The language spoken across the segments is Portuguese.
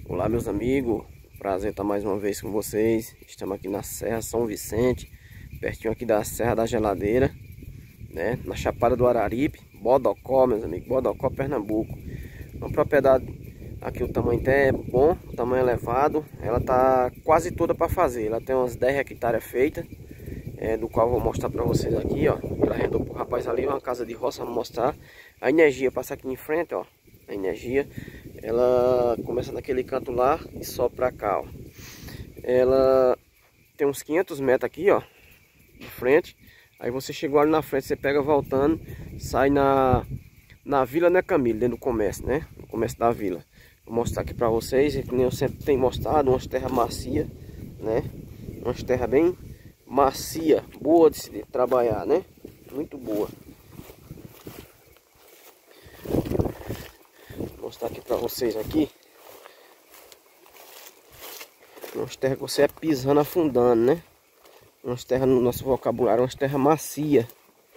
Olá, meus amigos, prazer estar mais uma vez com vocês. Estamos aqui na Serra São Vicente, pertinho aqui da Serra da Geladeira, né? Na Chapada do Araripe, Bodocó, meus amigos, Bodocó, Pernambuco. Uma propriedade aqui, o tamanho até é bom, o tamanho elevado. Ela tá quase toda para fazer, ela tem umas 10 hectares feitas, do qual eu vou mostrar para vocês aqui, ó. Ela arrendou pro rapaz ali, uma casa de roça, vou mostrar. A energia passa aqui em frente, ó. A energia, ela começa naquele canto lá e sobe pra cá, ó. Ela tem uns 500 metros aqui, ó, de frente. Aí você chegou ali na frente, você pega voltando, sai na Vila, né, Camilo, dentro do comércio, né? No comércio da vila. Vou mostrar aqui pra vocês, que nem eu sempre tenho mostrado, umas terras macias, né? Umas terras bem macia, boa de se trabalhar, né? Muito boa. Vou mostrar aqui pra vocês aqui. Umas terras que você é pisando, afundando, né? Umas terras, no nosso vocabulário, umas terras macias.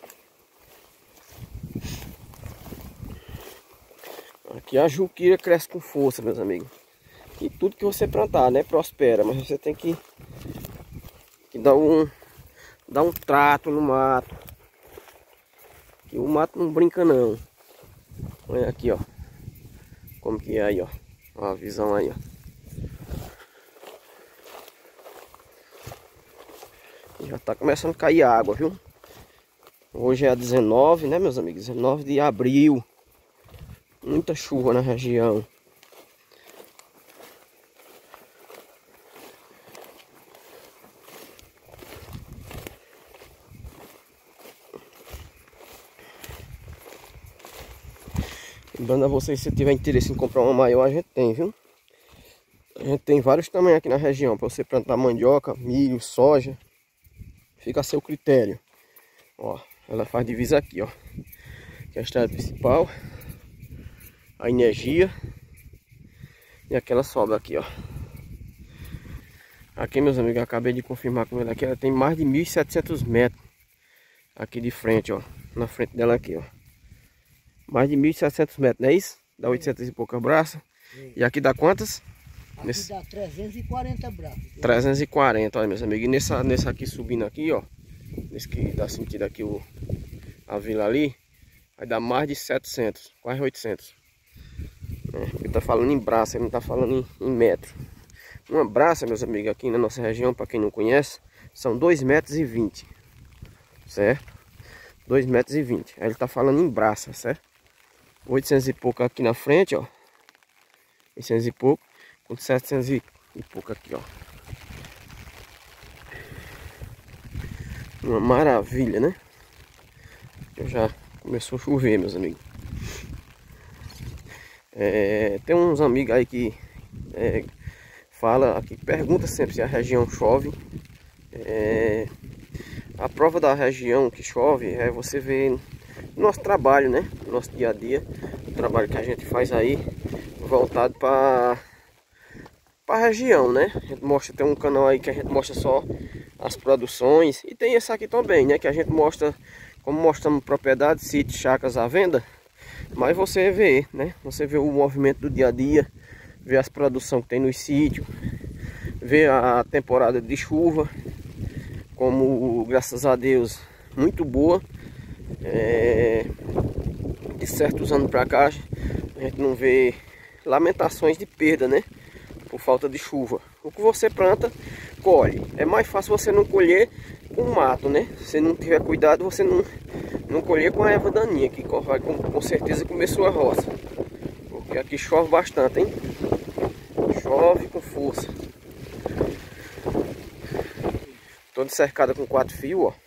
Aqui a juquira cresce com força, meus amigos. E tudo que você plantar, né, prospera. Mas você tem que dar um trato no mato. Que o mato não brinca não. Olha aqui, ó. Como que é aí, ó. Ó a visão aí, ó. Já tá começando a cair água, viu? Hoje é a 19, né, meus amigos? 19 de abril. Muita chuva na região. Lembrando a vocês, se tiver interesse em comprar uma maior, a gente tem, viu? A gente tem vários tamanhos aqui na região, para você plantar mandioca, milho, soja. Fica a seu critério. Ó, ela faz divisa aqui, ó. Aqui é a estrada principal. A energia. E aquela sobra aqui, ó. Aqui, meus amigos, eu acabei de confirmar com ela aqui. Ela tem mais de 1.700 metros. Aqui de frente, ó. Na frente dela aqui, ó. Mais de 1.700 metros, não é isso? Dá 800 e poucas braças. E aqui dá quantas? Aqui dá 340 braças. 340, olha, meus amigos. E nessa aqui subindo aqui, ó. Nesse que dá sentido aqui a vila ali. Vai dar mais de 700, quase 800. Ele tá falando em braça, ele não tá falando em metro. Uma braça, meus amigos, aqui na nossa região, para quem não conhece, são 2,20 metros. Certo? 2,20 metros. Aí ele tá falando em braça, certo? 800 e pouco aqui na frente, ó. 800 e pouco. Com 700 e pouco aqui, ó. Uma maravilha, né? Já começou a chover, meus amigos. Tem uns amigos aí que fala, que pergunta sempre se a região chove. A prova da região que chove é você ver no nosso trabalho, né? No nosso dia a dia, o trabalho que a gente faz aí, voltado para a região, né? A gente mostra, tem um canal aí que a gente mostra só as produções, e tem esse aqui também, né? Que a gente mostra, como mostramos propriedades, sítios, chácaras à venda. Mas você vê, né? Você vê o movimento do dia a dia, vê as produções que tem nos sítios, vê a temporada de chuva, como, graças a Deus, muito boa. De certos anos pra cá, a gente não vê lamentações de perda, né? Por falta de chuva. O que você planta, colhe. É mais fácil você não colher com mato, né? Se não tiver cuidado, você não colher com a erva daninha, que vai com certeza comer sua roça. Porque aqui chove bastante, hein? Chove com força. Toda cercada com 4 fios, ó.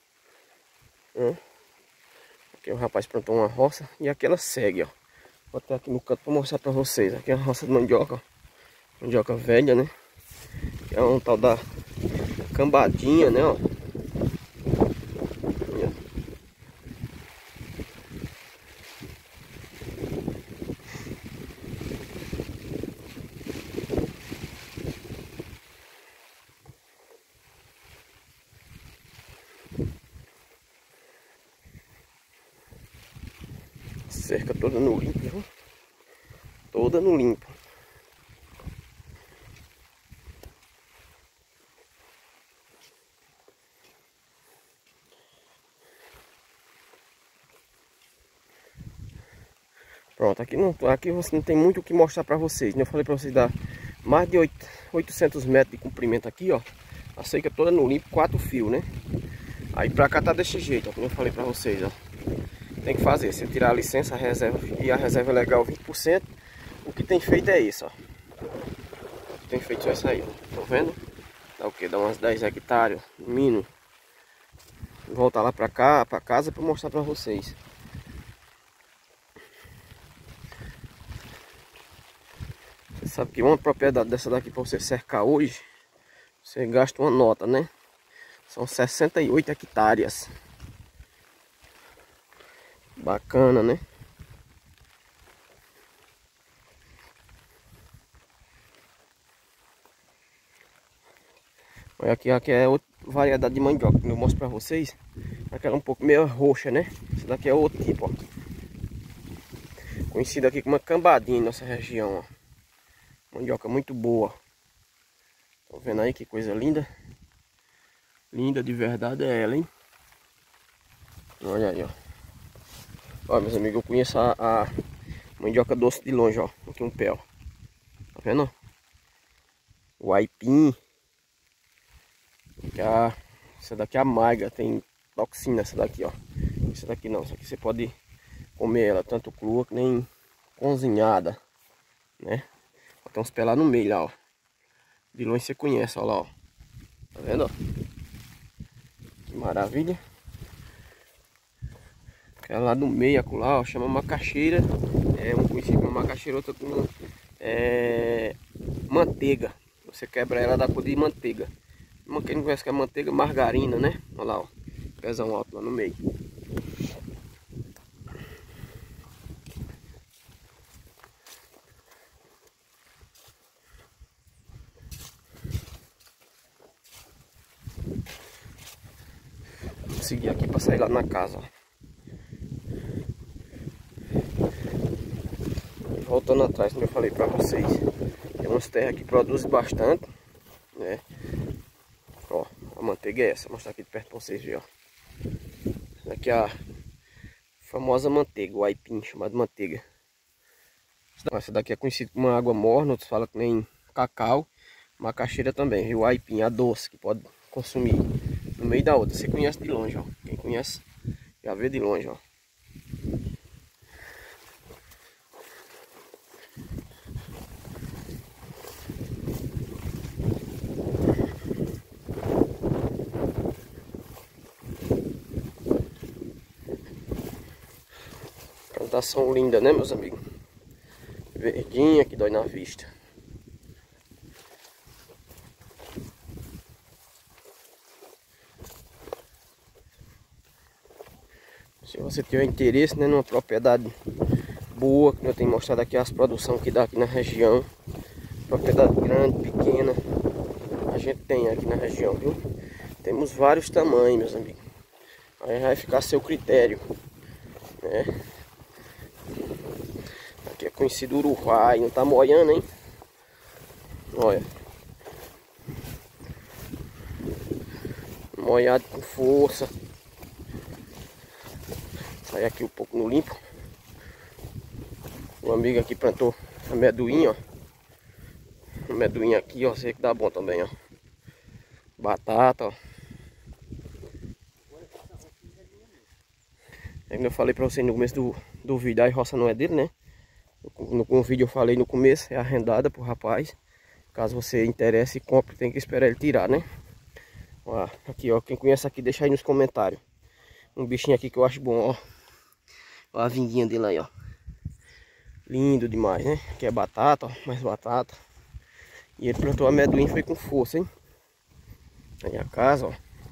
Aqui o rapaz plantou uma roça e aqui ela segue, ó. Vou até aqui no canto para mostrar para vocês. Aqui é a roça de mandioca, ó. Mandioca velha, né? Que é um tal da cambadinha, né, ó. Cerca toda no limpo, viu? Toda no limpo. Pronto, aqui você não tem muito o que mostrar pra vocês, né? Eu falei pra vocês dar mais de 800 metros de comprimento aqui, ó. A cerca toda no limpo, 4 fios, né? Aí pra cá tá desse jeito, ó, como eu falei pra vocês, ó. Tem que fazer, você tirar a licença, a reserva e a reserva legal 20%. O que tem feito é isso, ó. O que tem feito é isso aí, ó. Tá vendo? Dá o que? Dá umas 10 hectares, no mínimo. Vou voltar lá pra cá, pra casa, pra mostrar pra vocês. Você sabe que uma propriedade dessa daqui pra você cercar hoje, você gasta uma nota, né? São 68 hectares. Bacana, né? Olha aqui é outra variedade de mandioca que eu mostro pra vocês. Aquela um pouco meio roxa, né? Essa daqui é outro tipo, ó. Conhecida aqui como uma cambadinha em nossa região, ó. Mandioca muito boa. Estão vendo aí que coisa linda? Linda de verdade é ela, hein? Olha aí, ó. Olha, meus amigos, eu conheço a mandioca doce de longe, ó. Aqui um pé, ó. Tá vendo? O aipim. Essa daqui é amarga, tem toxina essa daqui, ó. Essa daqui não, essa aqui você pode comer ela tanto crua que nem cozinhada, né? Tem uns pés lá no meio, lá, ó. De longe você conhece, ó lá, ó. Tá vendo, ó? Que maravilha. Aquela lá do meio, acolá, ó, chama macaxeira. É um conhecido como macaxeira, outro como manteiga. Você quebra ela da cor de manteiga. Quem não conhece que é manteiga, margarina, né? Olha lá, ó. Pezão alto lá no meio. Vou seguir aqui para sair lá na casa, ó. Voltando atrás, como eu falei para vocês, tem umas terras que produzem bastante, né? Ó, a manteiga é essa, vou mostrar aqui de perto para vocês verem, ó. Essa aqui é a famosa manteiga, o aipim, chamado manteiga. Essa daqui é conhecida como água morna, outros falam que nem cacau. Macaxeira também, viu? O aipim, a doce, que pode consumir no meio da outra. Você conhece de longe, ó. Quem conhece já vê de longe, ó. Plantação linda, né, meus amigos? Verdinha, que dói na vista. Se você tiver interesse, né, numa propriedade boa, que eu tenho mostrado aqui as produções que dá aqui na região. Propriedade grande, pequena, a gente tem aqui na região, viu? Temos vários tamanhos, meus amigos. Aí vai ficar a seu critério, né? Aqui é conhecido Uruguai, não tá moiando, hein? Olha. Moiado com força. Sai aqui um pouco no limpo. O amigo aqui plantou amendoim, ó. Amendoim aqui, ó. Sei que dá bom também, ó. Batata, ó. Como eu falei pra vocês no começo do vídeo, a roça não é dele, né? No vídeo eu falei no começo, é arrendada pro rapaz. Caso você interesse e compre, tem que esperar ele tirar, né? Ó, aqui, ó. Quem conhece aqui, deixa aí nos comentários. Um bichinho aqui que eu acho bom, ó. Ó a vinguinha dele aí, ó. Lindo demais, né? Aqui é batata, ó. Mais batata. E ele plantou amendoim, foi com força, hein? Aí a casa, ó.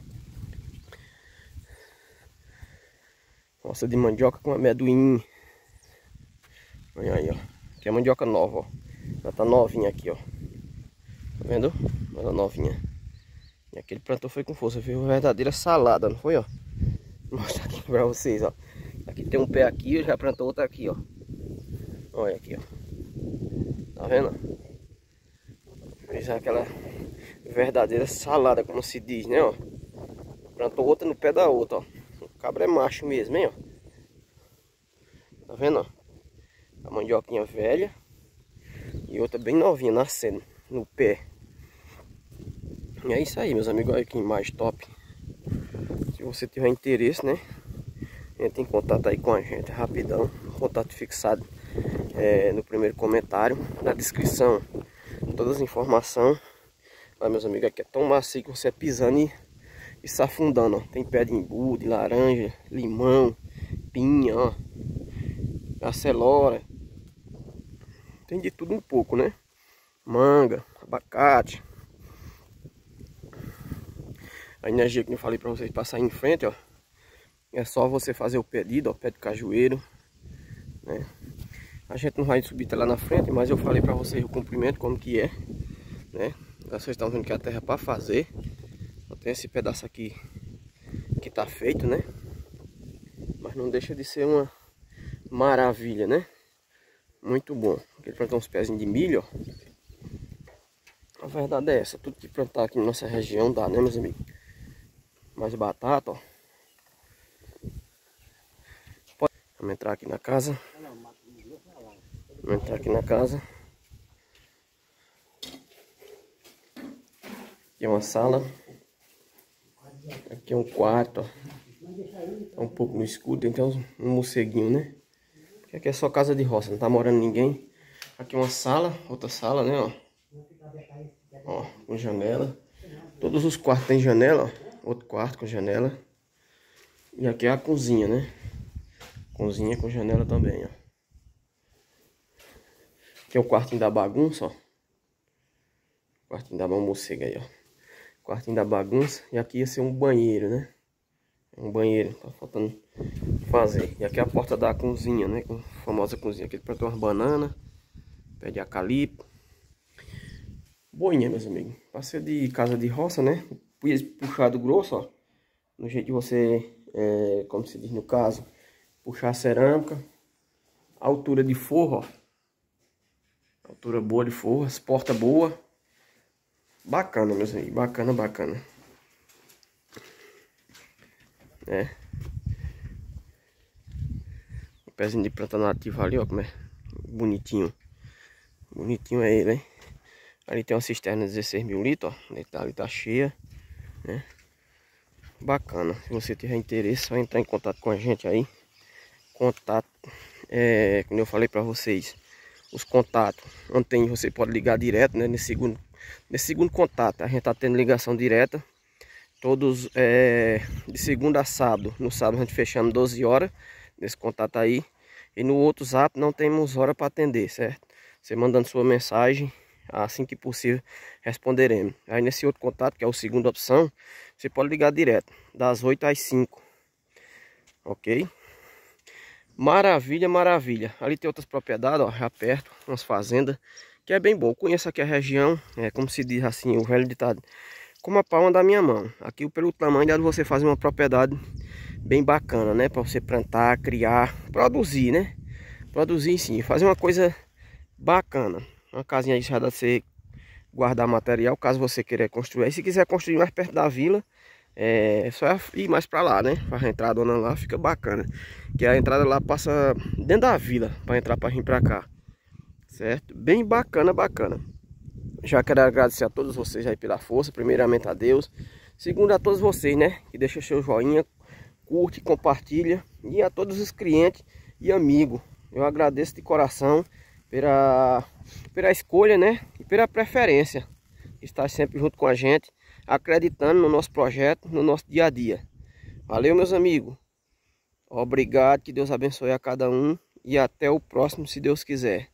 Roça de mandioca com amendoim. Olha aí, ó. Aqui é mandioca nova, ó. Ela tá novinha aqui, ó. Tá vendo? Ela novinha. E aquele plantou foi com força. Foi uma verdadeira salada, não foi, ó? Vou mostrar aqui pra vocês, ó. Aqui tem um pé aqui, eu já plantou outro aqui, ó. Olha aqui, ó. Tá vendo? Fez aquela verdadeira salada, como se diz, né, ó. Plantou outra no pé da outra, ó. O cabra é macho mesmo, hein, ó. Tá vendo, ó? A mandioquinha velha e outra bem novinha, nascendo no pé. E é isso aí, meus amigos. Olha que imagem top. Se você tiver interesse, né, entre em contato aí com a gente rapidão. Contato fixado no primeiro comentário, na descrição, todas as informações. Olha, meus amigos, aqui é tão macio que você pisando e se afundando, ó. Tem pé de imbu, de laranja, limão, pinha, ó, acelora. Tem de tudo um pouco, né? Manga, abacate. A energia que eu falei para vocês passar em frente, ó. É só você fazer o pedido, ó, pé de cajueiro, né? A gente não vai subir até lá na frente, mas eu falei para vocês o comprimento, como que é, né? Vocês estão vendo que a terra para fazer. Só tem esse pedaço aqui que tá feito, né? Mas não deixa de ser uma maravilha, né? Muito bom. Aqui plantar uns pezinhos de milho, ó. A verdade é essa, tudo que plantar aqui na nossa região dá, né, meus amigos? Mais batata, ó. Vamos entrar aqui na casa. Vamos entrar aqui na casa. Aqui é uma sala. Aqui é um quarto, ó. Tá um pouco no escuro, tem até um morceguinho, né? Aqui é só casa de roça, não tá morando ninguém. Aqui é uma sala, outra sala, né, ó. Ó, com janela. Todos os quartos tem janela, ó. Outro quarto com janela. E aqui é a cozinha, né? Cozinha com janela também, ó. Aqui é o quartinho da bagunça, ó. Quartinho da morcega aí, ó. Quartinho da bagunça. E aqui ia ser um banheiro, né? Um banheiro, tá faltando fazer. E aqui é a porta da cozinha, né? Com a famosa cozinha. Aqui plantou umas bananas. Pé de acalipto. Boinha, meus amigos. Passei de casa de roça, né? Puxado grosso, ó. No jeito de você, como se diz no caso, puxar a cerâmica. Altura de forro, ó. Altura boa de forro. As portas boas. Bacana, meus amigos. Bacana, bacana. Um pezinho de planta nativa ali, ó. Como é bonitinho. Bonitinho é ele, hein? Ali tem uma cisterna de 16 mil litros, ó. Ali tá cheia, né? Bacana. Se você tiver interesse, só entrar em contato com a gente aí. Contato, como eu falei pra vocês, os contatos. Ontem você pode ligar direto, né? Nesse segundo contato, a gente tá tendo ligação direta. Todos de segunda a sábado. No sábado a gente fechamos 12 horas nesse contato aí. E no outro zap não temos hora para atender, certo? Você mandando sua mensagem, assim que possível responderemos. Aí nesse outro contato, que é a segunda opção, você pode ligar direto, das 8 às 5. Ok? Maravilha, maravilha. Ali tem outras propriedades, ó, já perto, umas fazendas, que é bem bom. Eu conheço aqui a região, como se diz assim, o velho ditado, como a palma da minha mão. Aqui pelo tamanho dá de você fazer uma propriedade bem bacana, né? Para você plantar, criar, produzir, né? Produzir sim, fazer uma coisa bacana. Uma casinha aí já dá pra você guardar material, caso você queira construir. E se quiser construir mais perto da vila, é só ir mais para lá, né? Para entrar a dona lá fica bacana. Que a entrada lá passa dentro da vila, para entrar para vir para cá. Certo? Bem bacana, bacana. Já quero agradecer a todos vocês aí pela força. Primeiramente a Deus. Segundo a todos vocês, né? Que deixa seu joinha, curte, compartilha. E a todos os clientes e amigos. Eu agradeço de coração pela escolha, né? E pela preferência. Estar sempre junto com a gente, acreditando no nosso projeto, no nosso dia a dia. Valeu, meus amigos. Obrigado, que Deus abençoe a cada um. E até o próximo, se Deus quiser.